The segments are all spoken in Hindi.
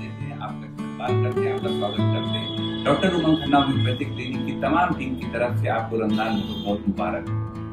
देते हैं, आपका इस्तेमाल करते हैं, आपका स्वागत करते हैं। Doctor Umang Khanna homeopathic clinic की तमाम टीम की तरफ से आपको रमजान बहुत मुबारक।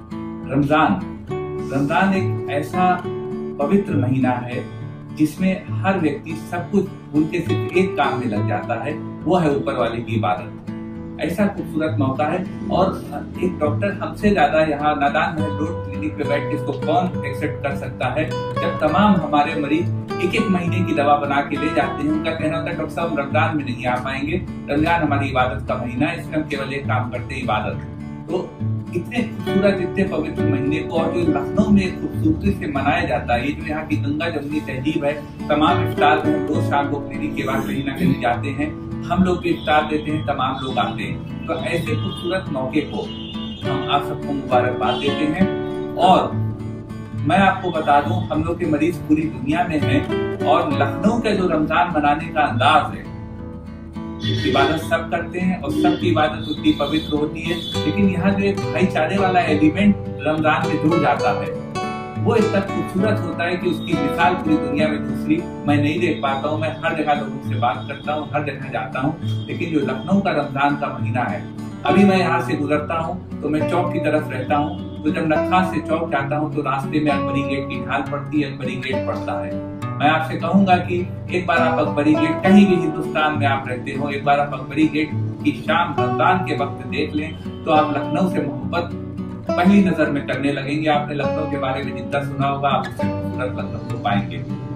रमजान एक ऐसा पवित्र महीना है जिसमें हर व्यक्ति सब कुछ भूल के सिर्फ एक काम में लग जाता है, वो है ऊपर वाले की इबादत। ऐसा खूबसूरत मौका है और एक डॉक्टर हमसे ज्यादा यहाँ नादान महल रोड क्लिनिक पे बैठ के इसको कौन एक्सेप्ट कर सकता है, जब तमाम हमारे मरीज एक महीने की दवा बना के ले जाते हैं। उनका कहना होता है डॉक्टर साहब रमजान में नहीं आ पाएंगे, रमजान हमारी इबादत का महीना है, इसमें हम केवल एक काम करते हैं, इबादत। तो इतने खूबसूरत इतने पवित्र महीने को और जो लखनऊ में खूबसूरती से मनाया जाता है, ये जो यहाँ की गंगा जमुनी तहजीब है, तमाम इफ्तार में रोज शाम को क्लिनिक के बाद कहीं ना कहीं जाते हैं, हम लोग भी इफ्तार देते हैं, तमाम लोग आते हैं। तो ऐसे खूबसूरत मौके को हम आप सबको मुबारकबाद देते हैं। और मैं आपको बता दूं, हम लोग के मरीज पूरी दुनिया में हैं और लखनऊ का जो रमजान मनाने का अंदाज है, इबादत सब करते हैं और सबकी इबादत उतनी पवित्र होती है, लेकिन यहाँ जो एक भाईचारे वाला एलिमेंट रमजान में जुड़ जाता है, वो इतना खूबसूरत होता है कि उसकी मिसाल पूरी दुनिया में दूसरी मैं नहीं देख पाता हूँ। मैं हर जगह लोगों से बात करता हूँ, हर जगह जाता हूँ, लेकिन जो लखनऊ का रमजान का महीना है, अभी मैं यहाँ से गुजरता हूँ तो मैं चौक की तरफ रहता हूँ, तो जब नक्खास से चौक जाता हूँ तो रास्ते में अकबरी गेट की ढाल पड़ती है, अकबरी गेट पड़ता है। मैं आपसे कहूंगा कि एक बार आप अकबरी गेट, कहीं भी हिंदुस्तान में आप रहते हो, एक बार आप अकबरी गेट की शाम रमजान के वक्त देख लें तो आप लखनऊ से मोहब्बत पहली नजर में करने लगेंगे। आपने लखनऊ के बारे में जितना सुना होगा, आप उससे खूबसूरत लखनऊ को पाएंगे।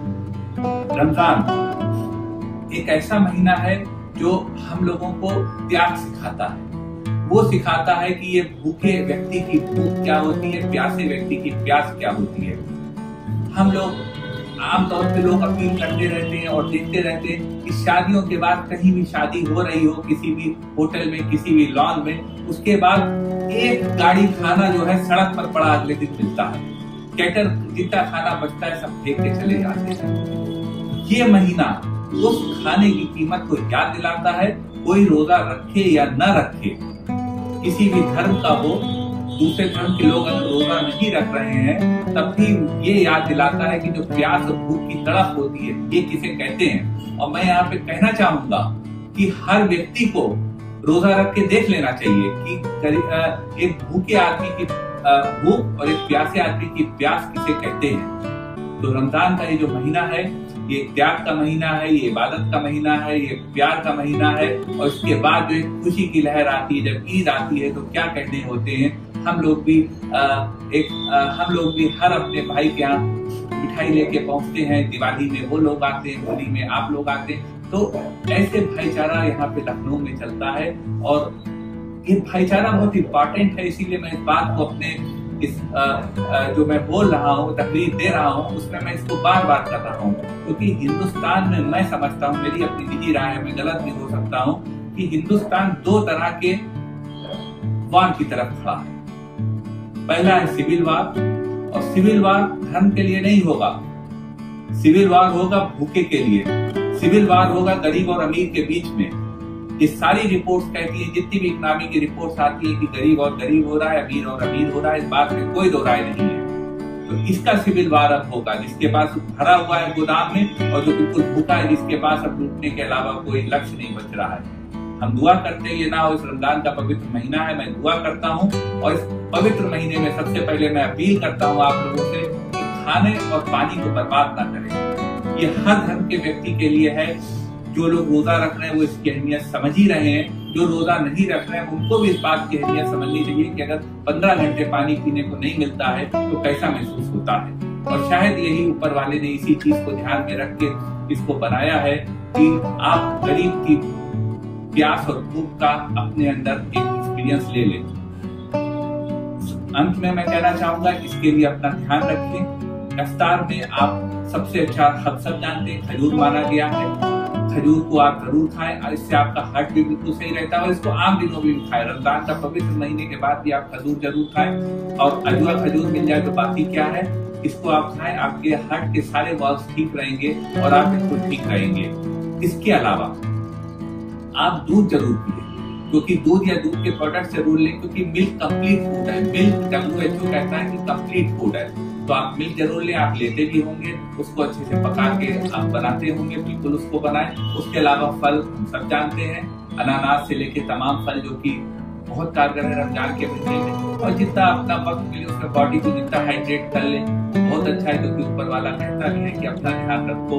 रमजान एक ऐसा महीना है जो हम लोगों को त्याग सिखाता है। वो सिखाता है कि ये भूखे व्यक्ति की भूख क्या होती है, प्यासे व्यक्ति की प्यास क्या होती है। हम लोग आमतौर पे लोग अपील करते रहते हैं और देखते रहते हैं कि शादियों के बाद कहीं भी शादी हो रही हो, किसी भी होटल में, किसी भी लॉन में, उसके बाद एक गाड़ी खाना जो है सड़क पर पड़ा अगले दिन मिलता है। कैटर जितना खाना बचता है सब फेंक के चले जाते हैं। ये महीना उस खाने की कीमत को याद दिलाता है। कोई रोजा रखे या न रखे, किसी भी धर्म का हो, दूसरे धर्म के लोग अगर रोजा नहीं रख रहे हैं, तब भी ये याद दिलाता है कि जो प्यास और भूख की तड़प होती है, ये किसे कहते हैं। और मैं यहाँ पे कहना चाहूंगा कि हर व्यक्ति को रोजा रख के देख लेना चाहिए कि एक भूखे आदमी की भूख और एक प्यासे आदमी की प्यास किसे कहते हैं। तो रमजान का ये जो महीना है, ये त्याग का महीना है, ये इबादत का महीना है, ये प्यार का महीना है। और इसके बाद जो एक खुशी की लहर आती है, जब ईद आती है, तो क्या कहने होते हैं। हम लोग भी हर अपने भाई के यहाँ मिठाई लेके पहुंचते हैं। दिवाली में वो लोग आते हैं, होली में आप लोग आते हैं। तो ऐसे भाईचारा यहाँ पे लखनऊ में चलता है और ये भाईचारा बहुत इंपॉर्टेंट है। इसीलिए मैं इस बात को अपने इस जो मैं बोल रहा हूँ, तकरीर दे रहा हूँ, उसमें मैं इसको बार बार कर रहा हूँ, क्योंकि हिंदुस्तान में मैं समझता हूँ, मेरी अपनी निजी राय है, मैं गलत भी हो सकता हूँ, कि हिंदुस्तान दो तरह के वार की तरफ खड़ा है। पहला है सिविल वार, और सिविल वार धर्म के लिए नहीं होगा, सिविल वार होगा भूखे के लिए, सिविल वार होगा गरीब और अमीर के बीच में। ये सारी रिपोर्ट्स कहती है, जितनी भी इकोनॉमी की रिपोर्ट्स आती है कि गरीब और गरीब हो रहा है, अमीर और अमीर हो रहा है, इस बात में कोई दो राय नहीं है। तो इसका सिविल वार अब होगा, जिसके पास भरा हुआ है गोदाम में और जो बिल्कुल भूखा है, जिसके पास अब लूटने के अलावा कोई लक्ष्य नहीं बच रहा है। हम दुआ करते हैं ये ना हो। इस रमजान का पवित्र महीना है, मैं दुआ करता हूँ और इस पवित्र महीने में सबसे पहले मैं अपील करता हूँ आप लोगों से कि खाने और पानी को बर्बाद ना करें। ये हर धर्म के व्यक्ति के लिए है। जो लोग रोजा रख रहे हैं वो इसकी अहमियत समझ ही रहे हैं, जो रोजा नहीं रख रहे हैं उनको भी इस बात की अहमियत समझनी चाहिए कि अगर 15 घंटे पानी पीने को नहीं मिलता है तो कैसा महसूस होता है। और शायद यही ऊपर वाले ने इसी चीज को ध्यान में रख के इसको बनाया है कि आप गरीब की प्यास और भूख का अपने अंदर एक एक्सपीरियंस ले लें। अंत में मैं कहना चाहूंगा, इसके लिए अपना ध्यान रखें। इफ्तार में आप सबसे अच्छा हम सब जानते हैं खजूर माना गया है। खजूर को आप जरूर खाएं, इससे आपका हार्ट भी बिल्कुल सही रहता है। और इसको आम दिनों में भी खाएं, रमजान का पवित्र महीने के बाद भी आप खजूर जरूर खाएं। और अजवा खजूर मिल जाए तो बाकी क्या है, इसको आप खाएं, आपके हार्ट के सारे वॉल्व्स ठीक रहेंगे और आप बिल्कुल ठीक रहेंगे। इसके अलावा आप दूध जरूर पिए, क्योंकि दूध या दूध के प्रोडक्ट जरूर लें, क्योंकि मिल्क कंप्लीट फूड है। मिल्क WHO कहता है कि कंप्लीट फूड है। तो तो आप मिल्क जरूर लें, आप लेते भी होंगे, उसको अच्छे से पका के आप बनाते होंगे, बिल्कुल उसको बनाएं। उसके अलावा फल हम सब जानते हैं, अनानास से लेके तमाम फल जो कि बहुत कारगर है रमजान के महीने में, और जितना अपना वक्त मिले उसमें बॉडी को जितना हाइड्रेट कर लें बहुत अच्छा है, क्योंकि ऊपर वाला कहता भी है कि अपना ध्यान रखो,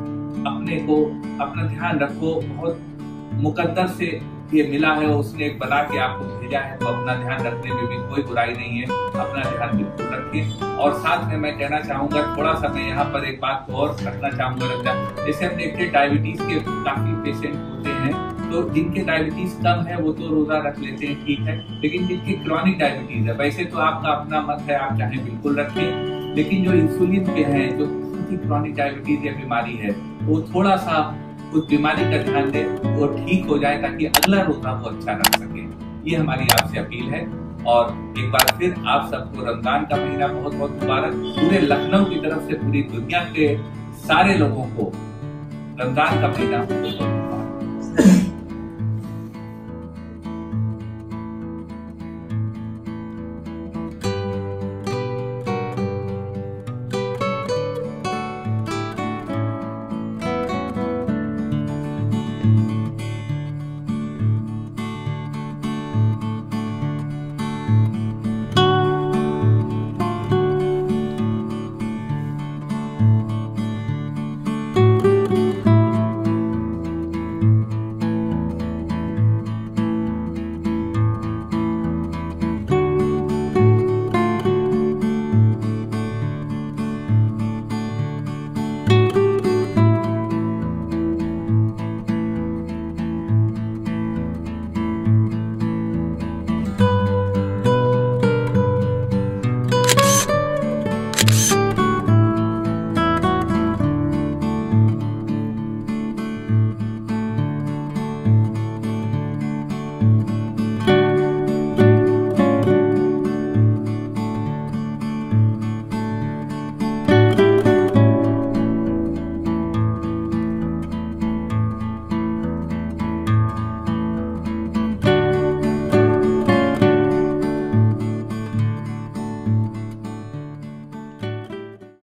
अपना ध्यान रखो। बहुत मुकद्दर से ये मिला है, उसने बना के आपको भेजा है, तो अपना ध्यान रखने में भी कोई बुराई नहीं है, अपना ध्यान बिल्कुल रखें। और साथ में मैं कहना चाहूंगा, थोड़ा सा मैं यहाँ पर एक बात को और रखना चाहूंगा, जैसे हम देखते हैं डायबिटीज के काफी पेशेंट होते हैं, तो जिनके डायबिटीज कम है वो तो रोजा रख लेते हैं, ठीक है, लेकिन जिनकी क्रॉनिक डायबिटीज है, वैसे तो आपका अपना मत है, आप चाहे बिल्कुल रखें, लेकिन जो इंसुलिन पे है, जो क्रॉनिक डायबिटीज या बीमारी है, वो थोड़ा सा उस बीमारी का ध्यान दे, वो ठीक हो जाए, ताकि अगला रोजा वो अच्छा रख सके। ये हमारी आपसे अपील है। और एक बार फिर आप सबको रमजान का महीना बहुत बहुत मुबारक। पूरे लखनऊ की तरफ से पूरी दुनिया के सारे लोगों को रमजान का महीना बहुत बहुत मुबारक।